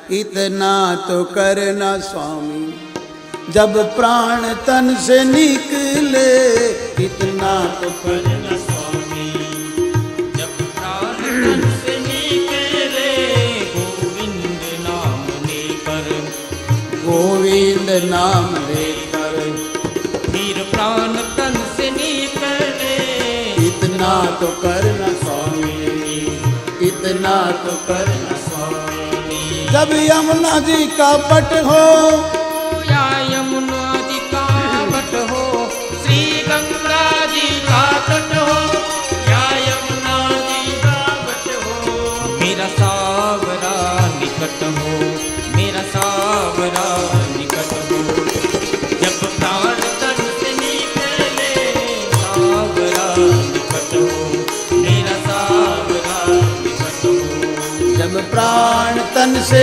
इतना तो करना स्वामी, जब प्राण तन से निकले इतना तो करना स्वामी, जब प्राण तन से निकले गोविंद नाम लेकर, गोविंद नाम लेकर फिर प्राण तन से निकले इतना तो करना स्वामी, इतना तो करना स्वामी। जब यमुना जी का पट हो या यमुना जी का बट हो, श्री गंगा जी का तट हो, या यमुना जी का बट हो, मेरा सावरा निकट हो, मेरा सावरा निकट हो, जब प्राण तन से निकले सावरा निकट हो, मेरा सावरा निकट हो, जब प्राण तन से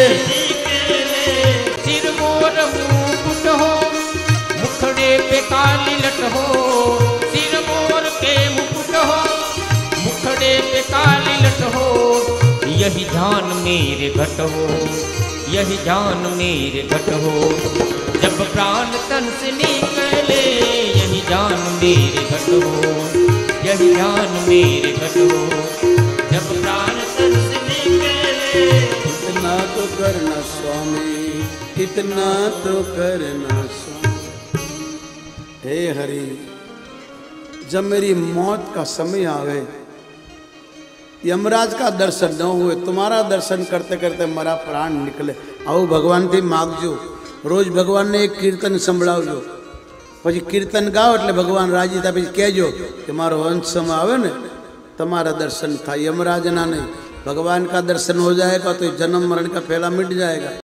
सिर मोर मुकुट हो, मुखड़े पे काली लट हो, सिर मोर के मुकुट हो, मुखड़े पे काली लट हो, यही ध्यान मेरे घट हो, यही ध्यान मेरे घट हो, जब प्राण तन से निकले यही ध्यान मेरे घट हो, यही ध्यान मेरे घट हो, जब प्राण तन से निकले इतना तो करना स्वामी, इतना तो करना स्वामी। हे हरि, जब मेरी मौत का समय आवे, यमराज का दर्शन न हुए, तुम्हारा दर्शन करते करते मेरा प्राण निकले, आओ भगवान थी मागजो, रोज भगवान ने एक कीर्तन संभळावजो, પછી કીર્તન ગાઓ એટલે ભગવાન રાજી થાય, પછી કહેજો કે મારો અંત સમય આવે ને તમારા દર્શન થાય, यमराज ना नहीं, भगवान का दर्शन हो जाएगा तो जन्म मरण का फैला मिट जाएगा।